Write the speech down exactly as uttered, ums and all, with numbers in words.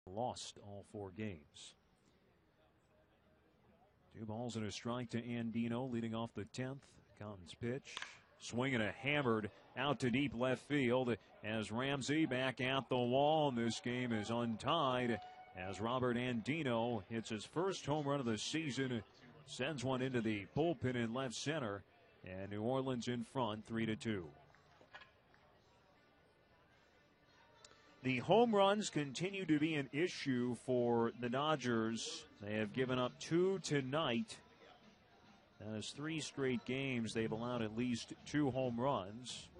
lost all four games. Two balls and a strike to Andino, leading off the tenth. Cotton's pitch. Swinging a hammered out to deep left field as Ramsey back at the wall. And this game is untied as Robert Andino hits his first home run of the season. Sends one into the bullpen in left center. And New Orleans in front, three to two. The home runs continue to be an issue for the Dodgers. They have given up two tonight. That is three straight games they've allowed at least two home runs.